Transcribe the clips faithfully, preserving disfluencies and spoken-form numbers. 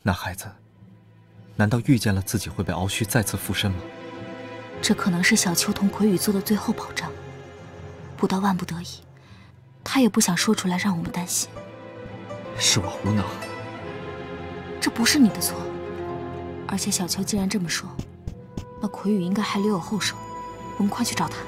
那孩子，难道预见了自己会被鳌须再次附身吗？ 这可能是小秋同魁宇做的最后保障。不到万不得已，他也不想说出来，让我们担心。 是我无能。 这不是你的错。而且小秋既然这么说，那魁宇应该还留有后手。我们快去找他。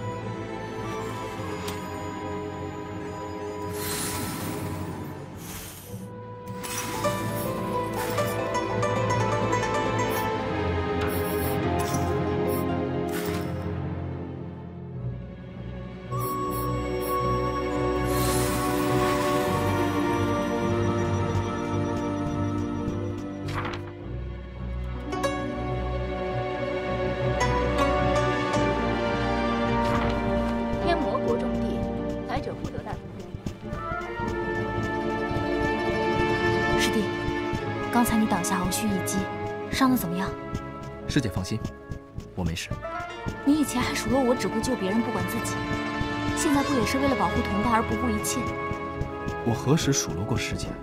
刚才你挡下鳌须一击，伤得怎么样？ 师姐放心，我没事。 你以前还数落我只顾救别人不管自己，现在不也是为了保护同伴而不顾一切？ 我何时数落过师姐？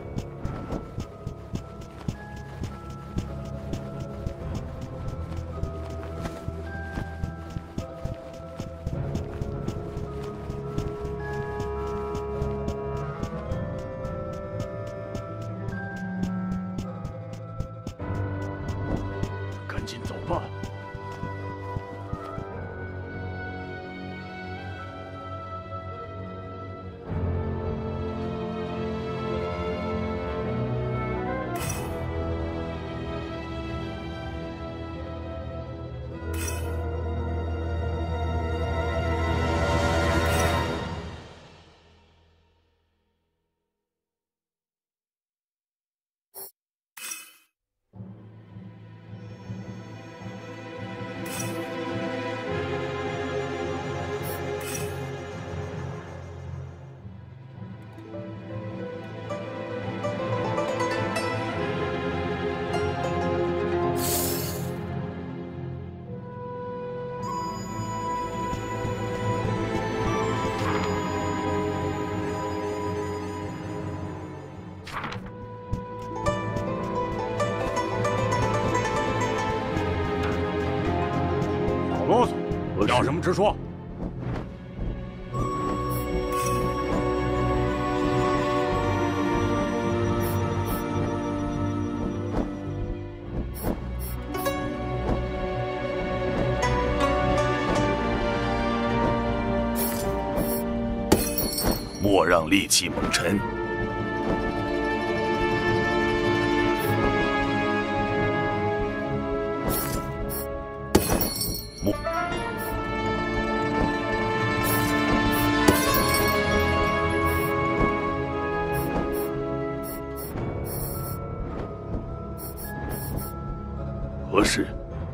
啰嗦，要什么直说。 莫让戾气蒙尘。 何事？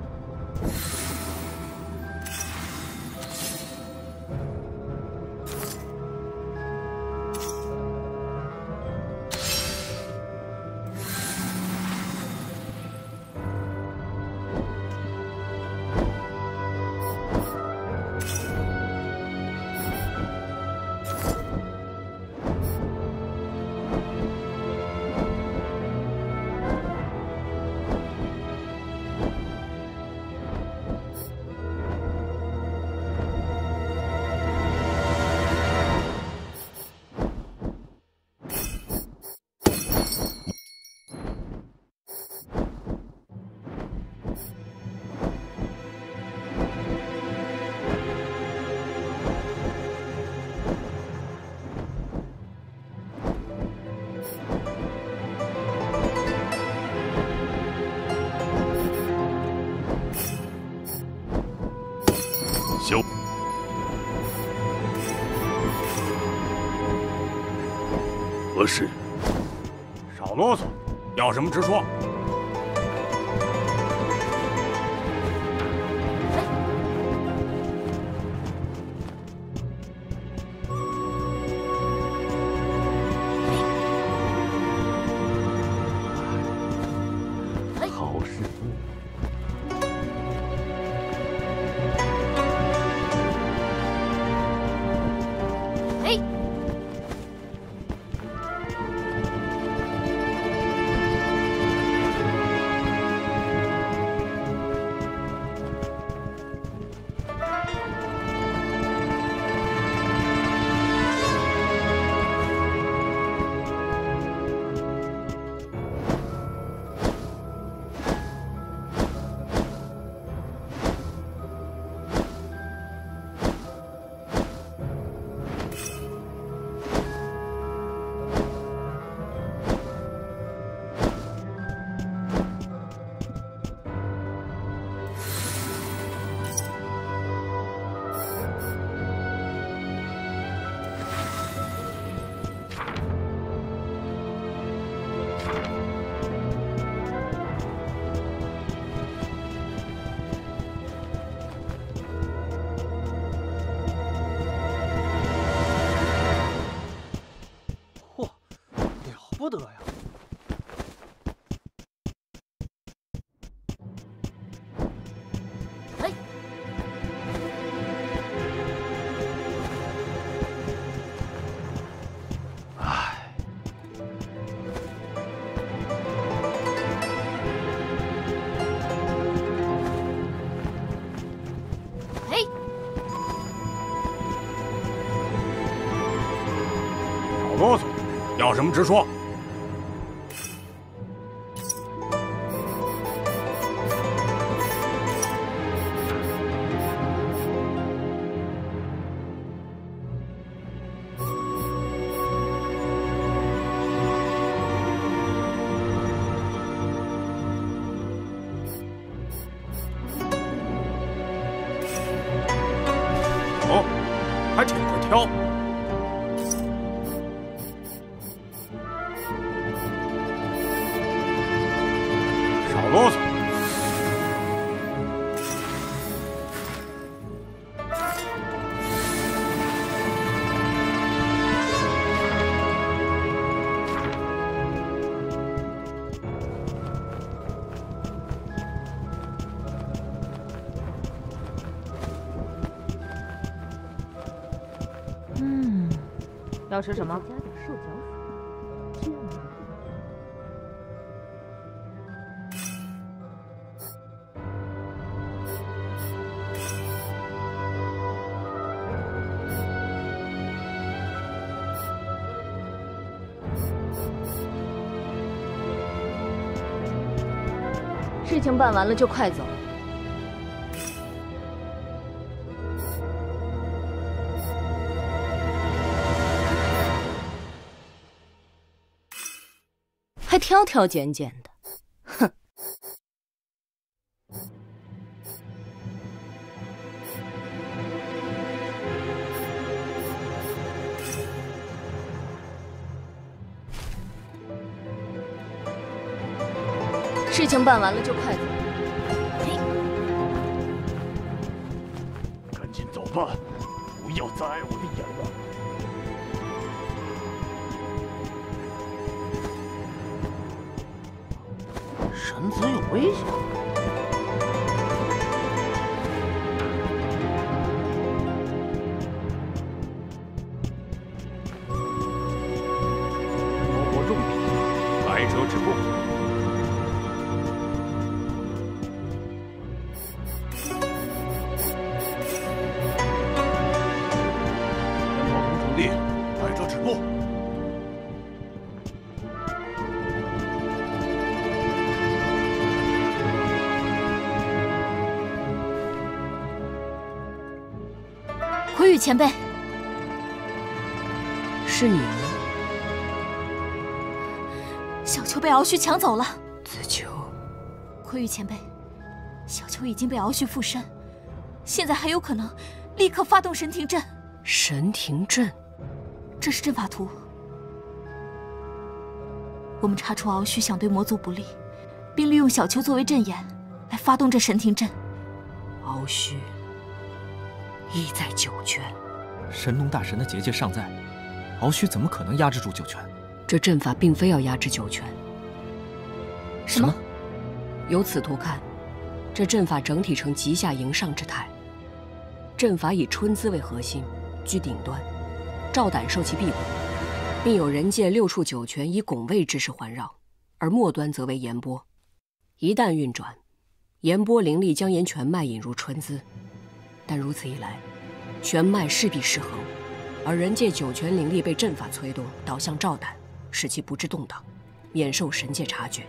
休！何事？ 少啰嗦，要什么直说。 好师傅。 哎要什么直说。哦，还挺会挑。 啰嗦！ 嗯，要吃什么？ 事情办完了就快走。还挑挑拣拣的，哼！事情办完了就快走。 赶紧走吧，不要再碍我的眼了。 神子有危险。 包括重笔，来者止步。 来者止步！ 魁羽前辈， 是你吗？ 小丘被敖旭抢走了。 子秋， 魁羽前辈，小丘已经被敖旭附身，现在还有可能立刻发动神庭阵。 神庭阵。 这是阵法图，我们查出敖旭想对魔族不利，并利用小丘作为阵眼，来发动这神庭阵。 敖旭意在九泉， 神农大神的结界尚在，敖旭怎么可能压制住九泉？ 这阵法并非要压制九泉。 什么？ 由此图看，这阵法整体呈极下迎上之态。阵法以春姿为核心，居顶端。 赵胆受其庇护，并有人界六处九泉以拱卫之势环绕，而末端则为炎波。一旦运转，炎波灵力将沿全脉引入春姿，但如此一来，全脉势必失衡，而人界九泉灵力被阵法催动，导向赵胆，使其不致动荡，免受神界察觉。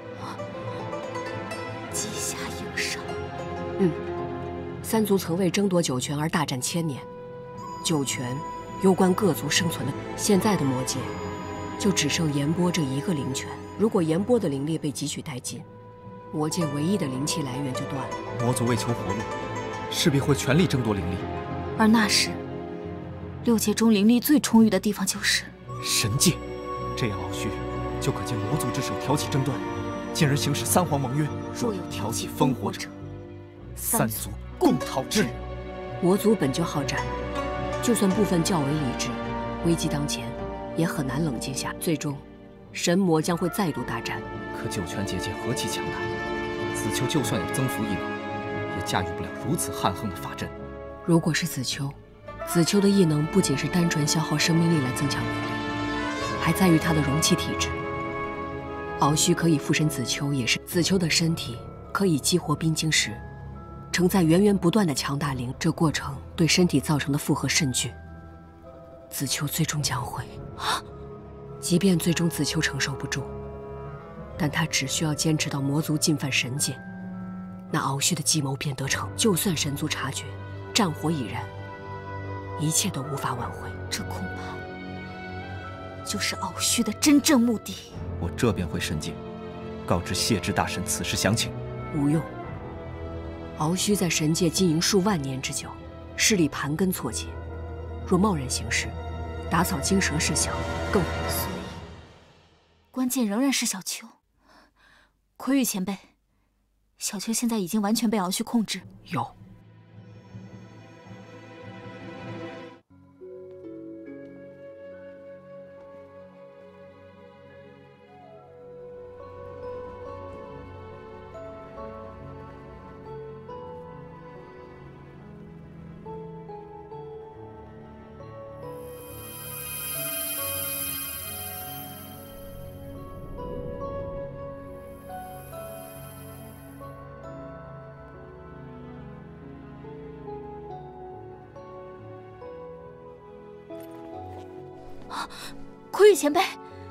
极下迎上。 嗯，三族曾为争夺九泉而大战千年，九泉。 攸关各族生存的，现在的魔界，就只剩炎波这一个灵泉。如果炎波的灵力被汲取殆尽，魔界唯一的灵气来源就断了。 魔族为求活路，势必会全力争夺灵力。 而那时，六界中灵力最充裕的地方就是神界。这样，敖旭就可借魔族之手挑起争端，进而行使三皇盟约。若有挑起烽火者，三族共讨之。 魔族本就好战。 就算部分较为理智，危机当前，也很难冷静下。最终，神魔将会再度大战。 可九泉结界何其强大，子秋就算有增幅异能，也驾驭不了如此悍横的法阵。 如果是子秋，子秋的异能不仅是单纯消耗生命力来增强能力，还在于他的容器体质。敖须可以附身子秋，也是子秋的身体可以激活冰晶石。 承载源源不断的强大灵，这过程对身体造成的负荷甚巨。子秋最终将会， 即便最终子秋承受不住，但他只需要坚持到魔族进犯神界，那鳌旭的计谋便得逞。就算神族察觉，战火已燃，一切都无法挽回。 这恐怕就是鳌旭的真正目的。 我这便回神界，告知谢之大神此事详情。 无用。鳌旭在神界经营数万年之久，势力盘根错节，若贸然行事，打草惊蛇事小，更所以，关键仍然是小秋。魁羽前辈，小秋现在已经完全被鳌旭控制。 有。 魁羽前辈，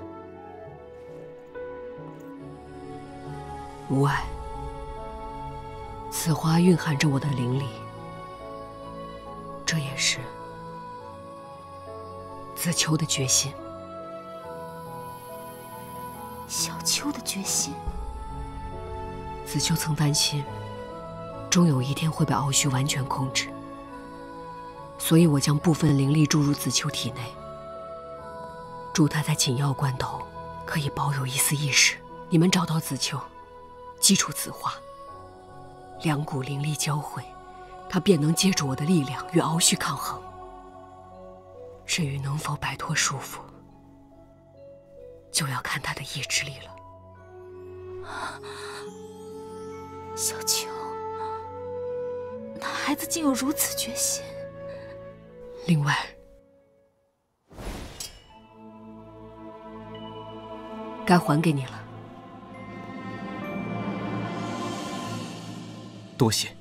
无碍，此花蕴含着我的灵力，这也是子秋的决心。 小秋的决心。 子秋曾担心，终有一天会被鳌旭完全控制，所以我将部分灵力注入子秋体内。助他在紧要关头可以保有一丝意识。你们找到子秋，记住此话，两股灵力交汇，他便能借助我的力量与鳌旭抗衡。至于能否摆脱束缚，就要看他的意志力了。 小秋，那孩子竟有如此决心。 另外，该还给你了。 多谢。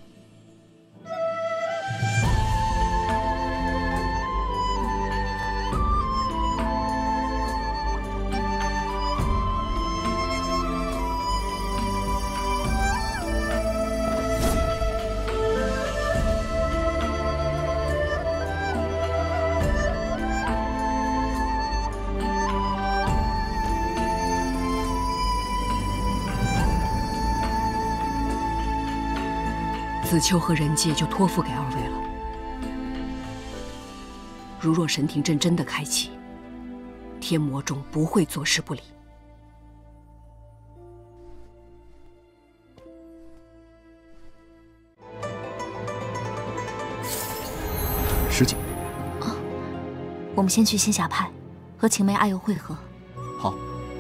子秋和人界就托付给二位了。如若神庭阵真的开启，天魔众不会坐视不理。 师姐， 啊，我们先去仙霞派，和晴梅、阿尤会合。 好。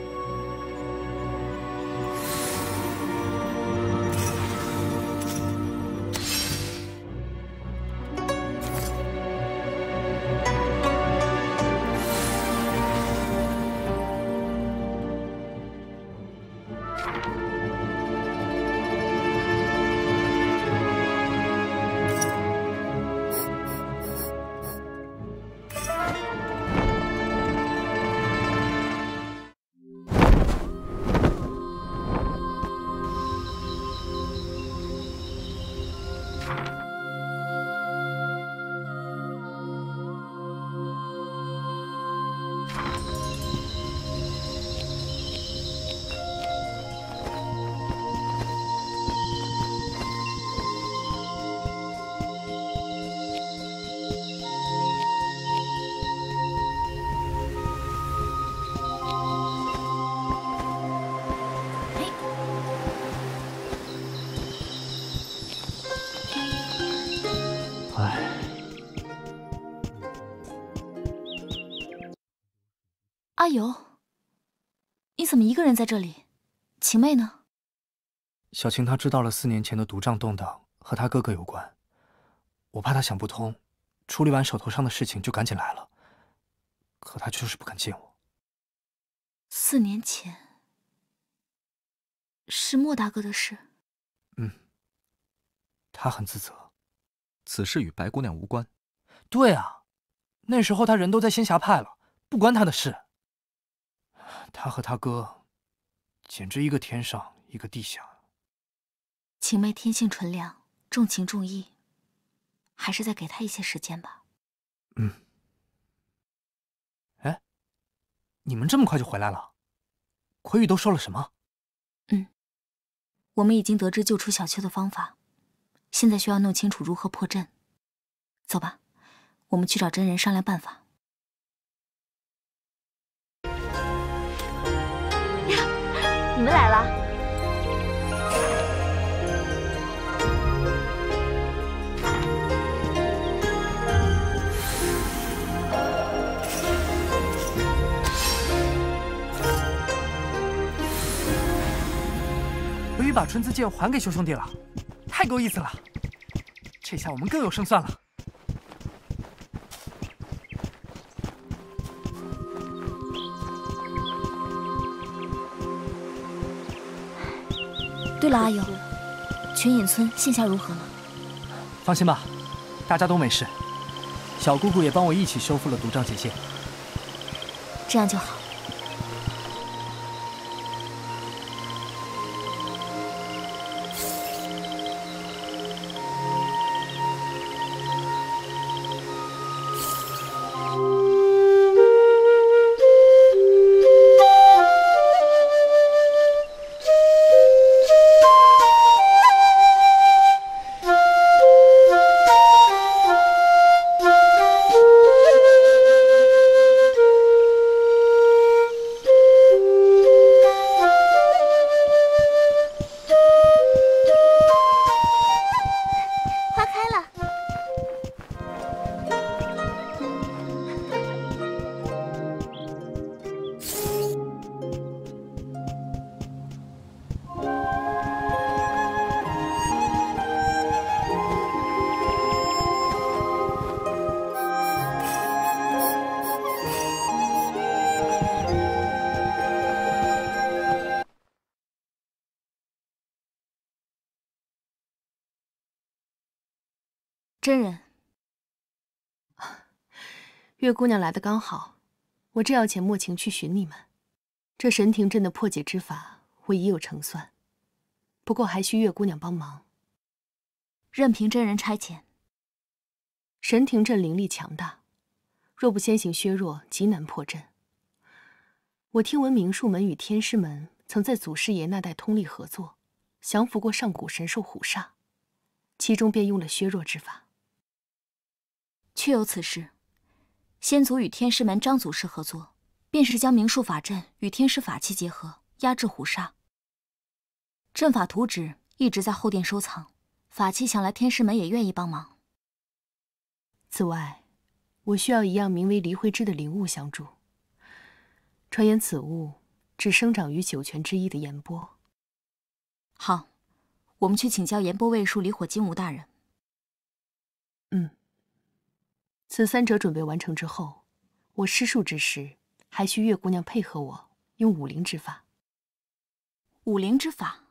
阿尤，你怎么一个人在这里？晴妹呢？ 小晴她知道了四年前的毒瘴动荡和她哥哥有关，我怕她想不通，处理完手头上的事情就赶紧来了。可她就是不肯见我。 四年前是莫大哥的事。 嗯，他很自责。 此事与白姑娘无关。 对啊，那时候他人都在仙霞派了，不关他的事。 他和他哥，简直一个天上一个地下。 晴妹天性纯良，重情重义，还是再给他一些时间吧。 嗯。哎，你们这么快就回来了？魁宇都说了什么？ 嗯，我们已经得知救出小秋的方法，现在需要弄清楚如何破阵。走吧，我们去找真人商量办法。 你们来了。 魁宇把春姿剑还给修兄弟了，太够意思了！这下我们更有胜算了。 对了，阿友，群隐村现下如何了？ 放心吧，大家都没事。小姑姑也帮我一起修复了毒障结界。 这样就好。真人， 月姑娘来的刚好，我正要遣莫晴去寻你们。这神庭阵的破解之法，我已有成算，不过还需月姑娘帮忙。 任凭真人差遣。 神庭阵灵力强大，若不先行削弱，极难破阵。我听闻明术门与天师门曾在祖师爷那代通力合作，降服过上古神兽虎煞，其中便用了削弱之法。 确有此事，先祖与天师门张祖师合作，便是将明术法阵与天师法器结合，压制虎煞。阵法图纸一直在后殿收藏，法器想来天师门也愿意帮忙。 此外，我需要一样名为离灰枝的灵物相助。传言此物只生长于九泉之一的岩波。 好，我们去请教岩波卫术离火金吾大人。 嗯。此三者准备完成之后，我施术之时，还需月姑娘配合我用五灵之法。 五灵之法，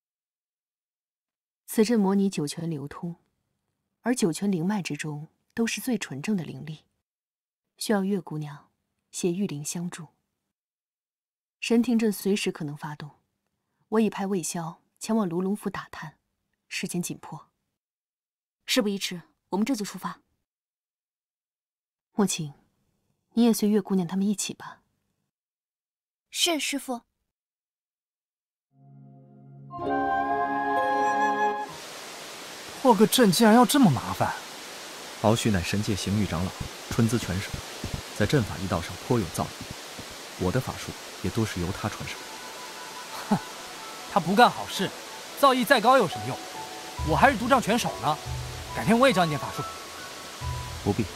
此阵模拟九泉流通，而九泉灵脉之中都是最纯正的灵力，需要月姑娘携玉灵相助。神庭阵随时可能发动，我已派魏萧前往卢龙府打探，时间紧迫。 事不宜迟，我们这就出发。 莫晴，你也随月姑娘他们一起吧。 是，师父。 破个阵竟然要这么麻烦！ 敖旭乃神界刑狱长老，春姿拳手，在阵法一道上颇有造诣。我的法术也多是由他传授。 哼，他不干好事，造诣再高有什么用？我还是独杖拳手呢，改天我也教你点法术。 不必。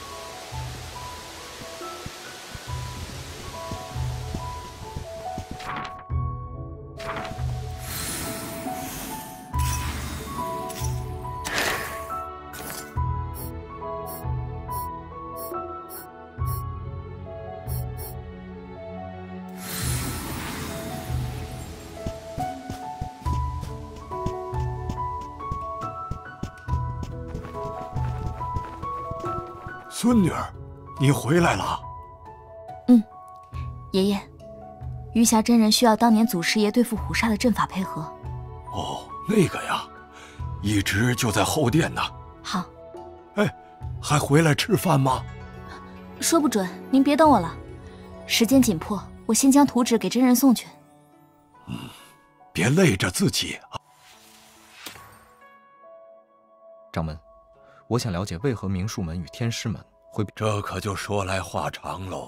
孙女儿，你回来了。 嗯，爷爷， 余霞真人需要当年祖师爷对付虎煞的阵法配合。 哦，那个呀，一直就在后殿呢。 好。 哎，还回来吃饭吗？ 说不准，您别等我了。时间紧迫，我先将图纸给真人送去。 嗯，别累着自己啊。 掌门，我想了解为何明术门与天师门会…… 这可就说来话长喽。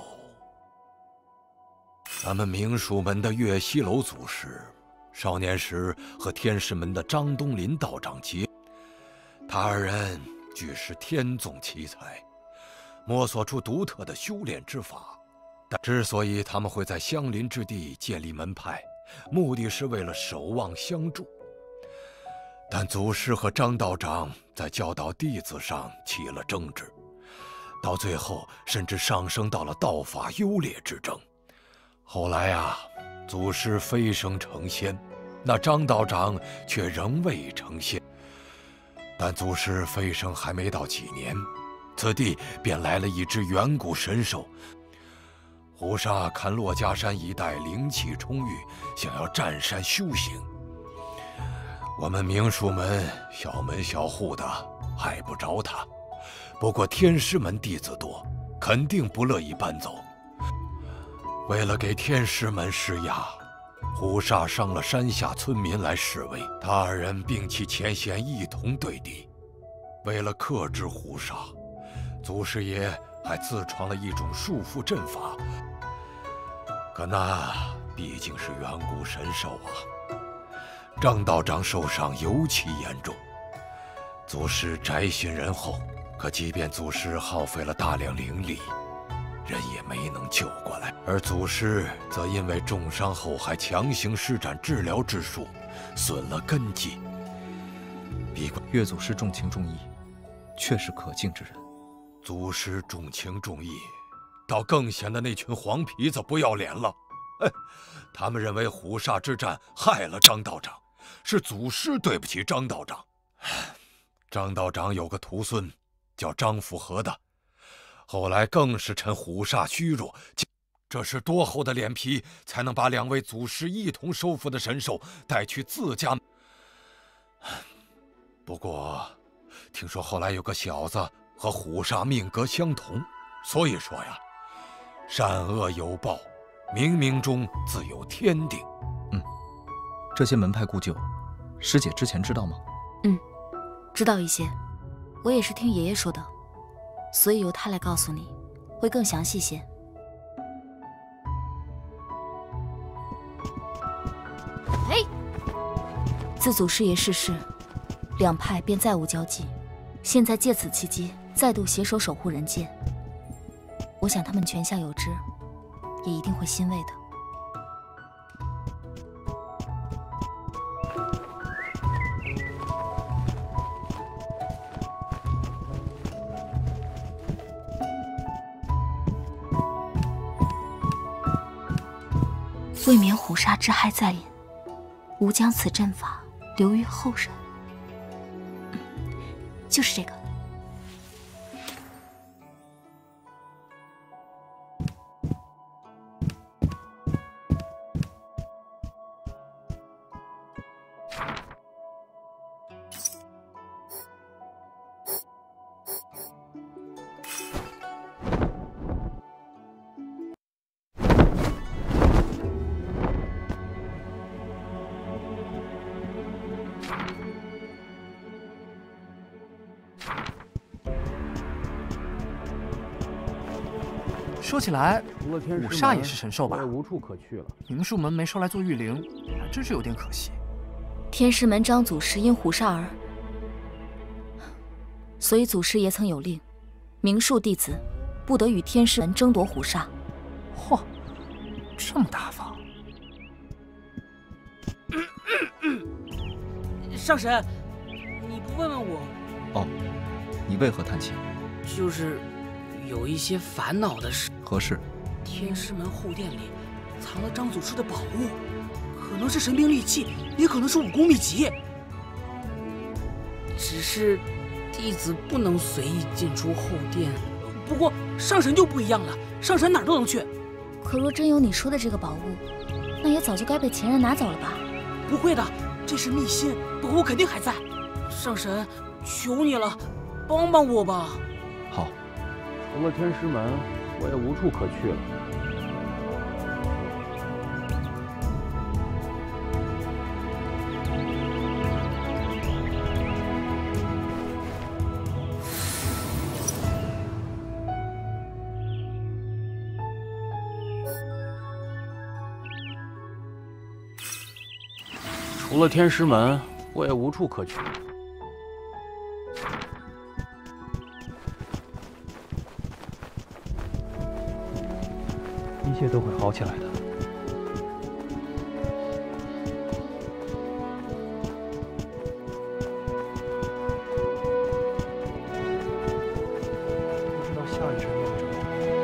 咱们明术门的岳西楼祖师，少年时和天师门的张东林道长结，他二人俱是天纵奇才，摸索出独特的修炼之法。但之所以他们会在相邻之地建立门派，目的是为了守望相助。但祖师和张道长在教导弟子上起了争执，到最后甚至上升到了道法优劣之争。后来啊，祖师飞升成仙，那张道长却仍未成仙。但祖师飞升还没到几年，此地便来了一只远古神兽。虎煞看珞珈山一带灵气充裕，想要占山修行。我们明术门小门小户的害不着他，不过天师门弟子多，肯定不乐意搬走。为了给天师门施压，虎煞伤了山下村民来示威，他二人并弃前嫌，一同对敌。为了克制虎煞，祖师爷还自创了一种束缚阵法。可那毕竟是远古神兽啊！张道长受伤尤其严重，祖师宅心仁厚，可即便祖师耗费了大量灵力，人也没能救过来。而祖师则因为重伤后还强行施展治疗之术，损了根基。 比岳祖师重情重义，确是可敬之人。 祖师重情重义，倒更显得那群黄皮子不要脸了。哎，他们认为虎煞之战害了张道长，是祖师对不起张道长。张道长有个徒孙叫张福和的，后来更是趁虎煞虚弱，这是多厚的脸皮才能把两位祖师一同收服的神兽带去自家。不过听说后来有个小子和虎煞命格相同，所以说呀，善恶有报，冥冥中自有天定。 嗯，这些门派故旧，师姐之前知道吗？ 嗯，知道一些，我也是听爷爷说的，所以由他来告诉你，会更详细些。 哎， 自祖师爷逝世，两派便再无交集，现在借此契机，再度携手守护人间。我想他们泉下有知，也一定会欣慰的。为免虎煞之害再临，吾将此阵法留于后人。嗯，就是这个。 说起来， 虎煞也是神兽吧？ 无处可去了。 明术门没收来做御灵，还真是有点可惜。 天师门张祖师因虎煞而，所以祖师爷曾有令，明术弟子不得与天师门争夺虎煞。 嚯，这么大方！ 上神，你不问问我？ 哦，你为何叹气？ 就是有一些烦恼的事。 何事？ 天师门后殿里藏了张祖师的宝物，可能是神兵利器，也可能是武功秘籍。只是弟子不能随意进出后殿。不过上神就不一样了，上神哪儿都能去。 可若真有你说的这个宝物， 那也早就该被前人拿走了吧？ 不会的，这是秘辛，宝物肯定还在。上神，求你了，帮帮我吧！ 好。 除了天师门，我也无处可去了。 除了天师门，我也无处可去。 一切都会好起来的。不知道下一程有什么。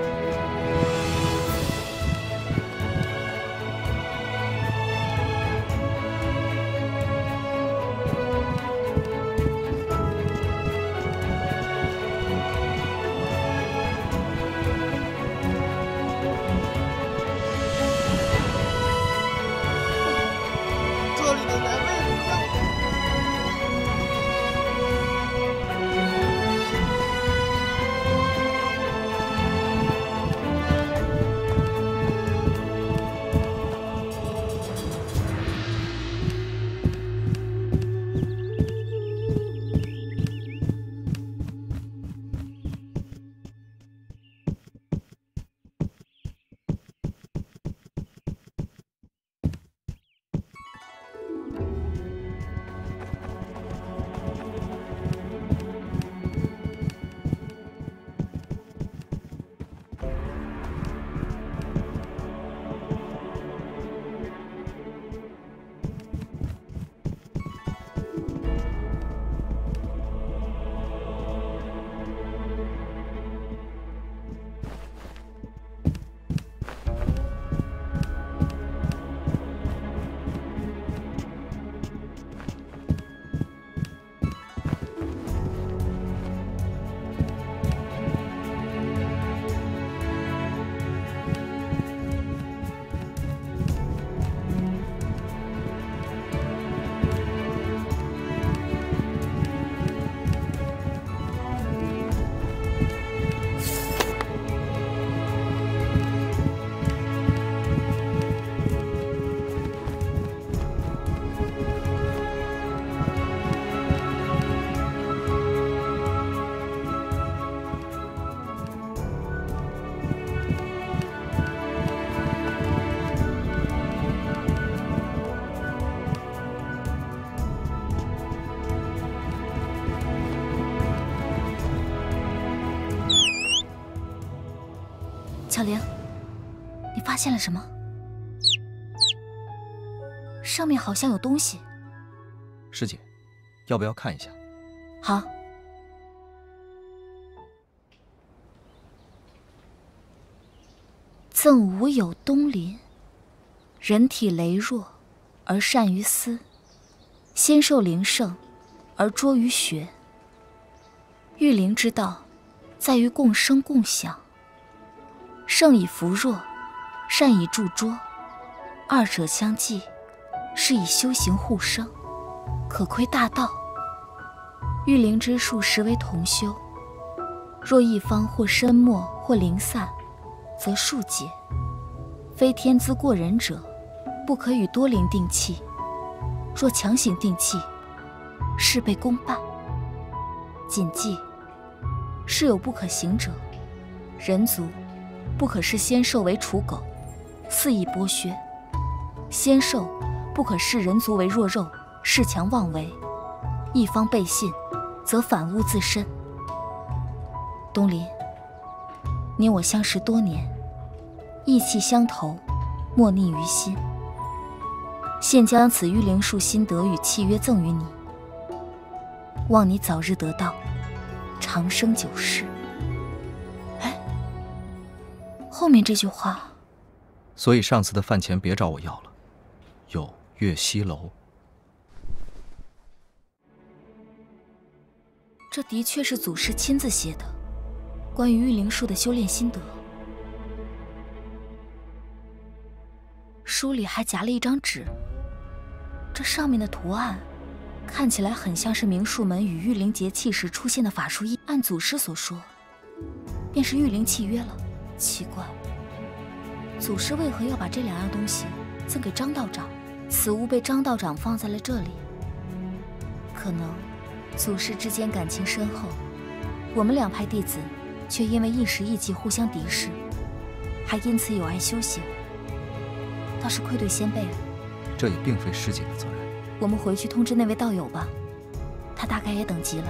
小玲，你发现了什么？上面好像有东西。 师姐，要不要看一下？ 好。赠吾有东林，人体羸弱而善于思，仙兽灵盛而拙于学。育灵之道，在于共生共享。 圣以扶弱，善以助拙，二者相济，是以修行互生，可窥大道。育灵之术实为同修，若一方或深没或零散，则术解。非天资过人者，不可与多灵定气；若强行定气，事倍功半。谨记，事有不可行者，人族。 不可视仙兽为刍狗，肆意剥削；仙兽不可视人族为弱肉，恃强妄为。一方背信，则反误自身。东林，你我相识多年，意气相投，莫逆于心。现将此育灵术心得与契约赠与你，望你早日得到，长生久世。 后面这句话， 所以上次的饭钱别找我要了，有月西楼。 这的确是祖师亲自写的，关于育灵术的修炼心得。 书里还夹了一张纸，这上面的图案看起来很像是明术门与御灵节气时出现的法术意。按祖师所说，便是御灵契约了。奇怪，祖师为何要把这两样东西赠给张道长？此物被张道长放在了这里，可能祖师之间感情深厚，我们两派弟子却因为一时意气互相敌视，还因此有碍修行，倒是愧对先辈了。 这也并非师姐的责任。 我们回去通知那位道友吧，他大概也等急了。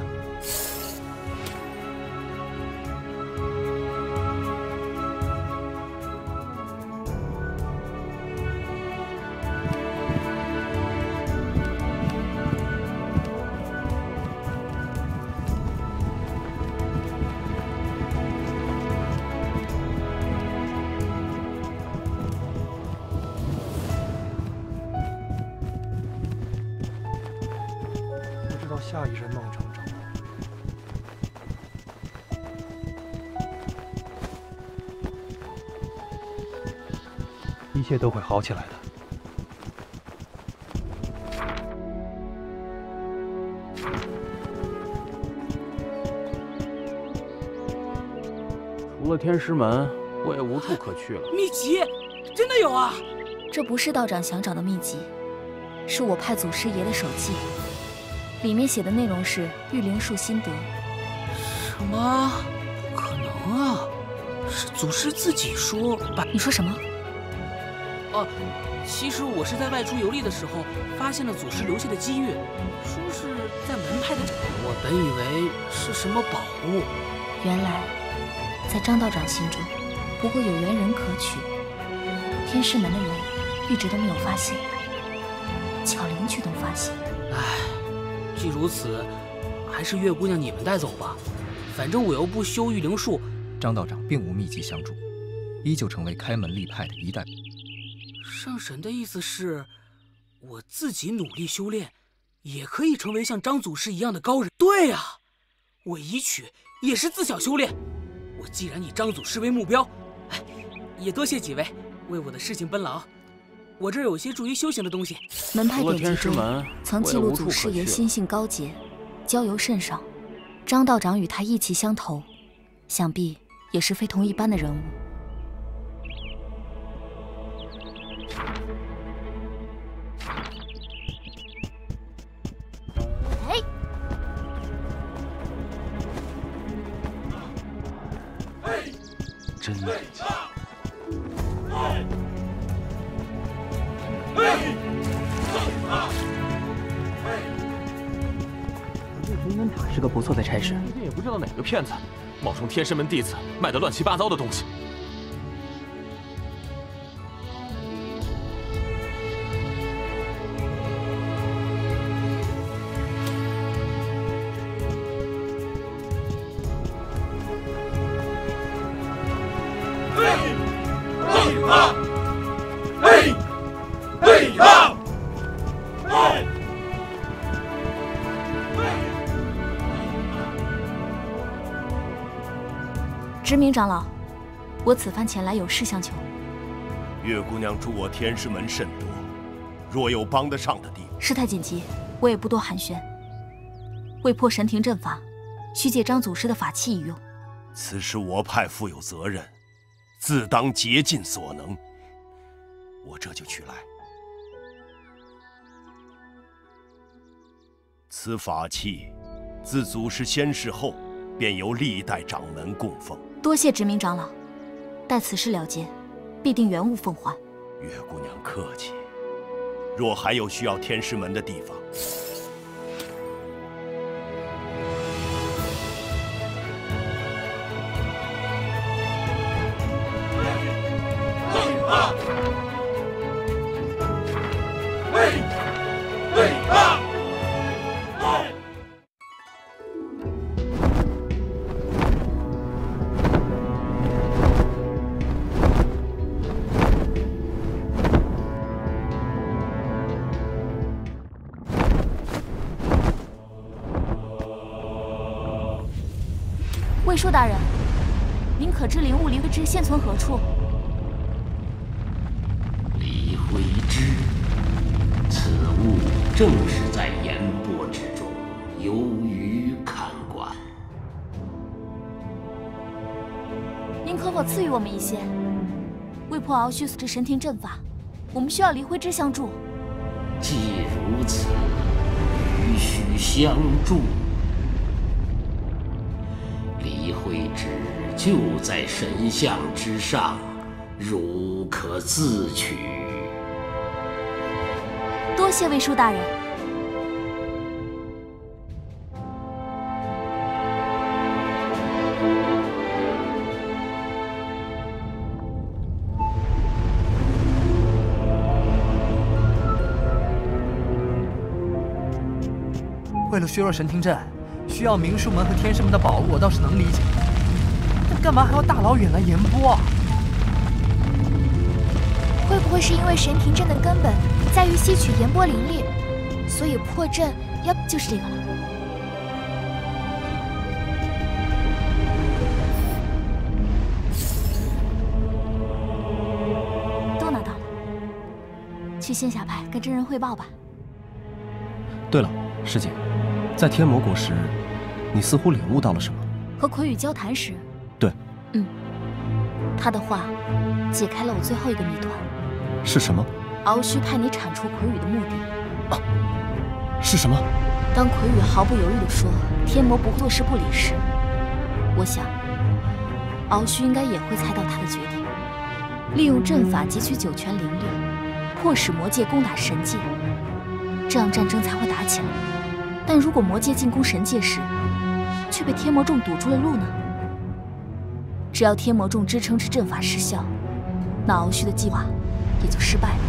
下一任梦成长一切都会好起来的。 除了天师门，我也无处可去了。 秘籍，真的有啊！ 这不是道长想找的秘籍，是我派祖师爷的手记。里面写的内容是御灵术心得。 什么？不可能啊！是祖师自己说把…… 你说什么？ 哦、啊，其实我是在外出游历的时候发现了祖师留下的机遇，说是在门派的。我本以为是什么宝物， 原来在张道长心中，不过有缘人可取。天师门的人一直都没有发现，巧灵却能发现。 唉。既如此，还是月姑娘你们带走吧。反正我又不修御灵术。 张道长并无秘籍相助，依旧成为开门立派的一代。 上神的意思是，我自己努力修炼，也可以成为像张祖师一样的高人。对呀、啊，我移曲也是自小修炼。我既然以张祖师为目标，哎，也多谢几位为我的事情奔劳。我这儿有些助于修行的东西。 门派典籍中曾记录祖师爷心性高洁，交游甚少。张道长与他意气相投，想必也是非同一般的人物。 哎， 真美。 灵门塔是个不错的差事。 最近也不知道哪个骗子冒充天师门弟子，卖的乱七八糟的东西。 知名长老，我此番前来有事相求。 月姑娘助我天师门甚多，若有帮得上的地， 事态紧急，我也不多寒暄。为破神庭阵法，需借张祖师的法器一用。 此事我派负有责任，自当竭尽所能。我这就去来。此法器自祖师仙逝后，便由历代掌门供奉。 多谢知名长老，待此事了结，必定原物奉还。 月姑娘客气。若还有需要天师门的地方， 魏叔大人，您可知灵物离位之现存何处？ 离会知，此物正是在言波之中，由于看管。 您可否赐予我们一些？为破鳌虚之神庭阵法，我们需要离灰之相助。 既如此，余须相助。离灰之就在神像之上，汝可自取。 多谢魏叔大人。 为了削弱神庭阵，需要明术门和天师门的宝物，我倒是能理解。但干嘛还要大老远来言波啊？ 会不会是因为神庭阵的根本在于吸取言波灵力，所以破阵要就是这个了？ 都拿到了，去仙霞派跟真人汇报吧。 对了，师姐，在天魔国时，你似乎领悟到了什么？ 和魁羽交谈时， 对， 嗯，他的话解开了我最后一个谜团。 是什么？ 鳌虚派你铲除魁羽的目的啊，是什么？ 当魁羽毫不犹豫地说天魔不会坐视不理时，我想鳌虚应该也会猜到他的决定，利用阵法汲取九泉灵力，迫使魔界攻打神界，这样战争才会打起来。但如果魔界进攻神界时，却被天魔众堵住了路呢？只要天魔众支撑着阵法失效，那鳌虚的计划也就失败了。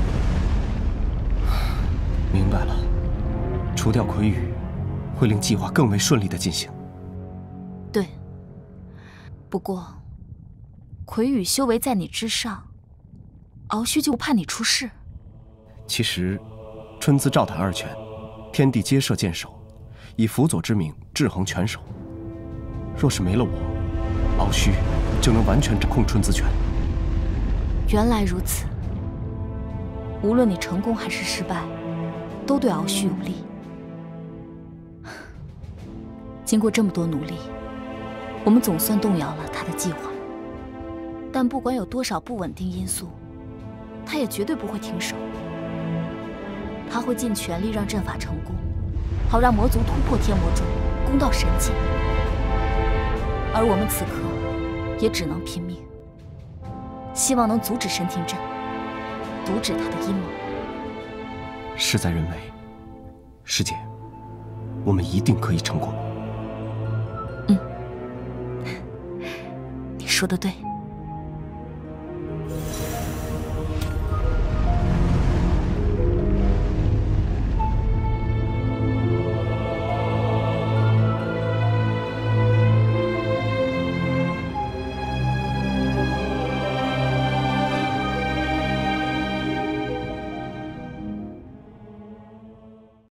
明白了，除掉魁羽，会令计划更为顺利的进行。 对。不过，魁羽修为在你之上，鳌虚就不怕你出事。 其实，春姿照坦二拳，天地皆设剑手，以辅佐之名制衡拳手。若是没了我，鳌虚就能完全掌控春姿拳。 原来如此。无论你成功还是失败，都对鳌虚有利。经过这么多努力，我们总算动摇了他的计划。但不管有多少不稳定因素，他也绝对不会停手。他会尽全力让阵法成功，好让魔族突破天魔众，攻到神界。而我们此刻也只能拼命，希望能阻止神庭阵，阻止他的阴谋。 事在人为，师姐，我们一定可以成功。 嗯，你说的对。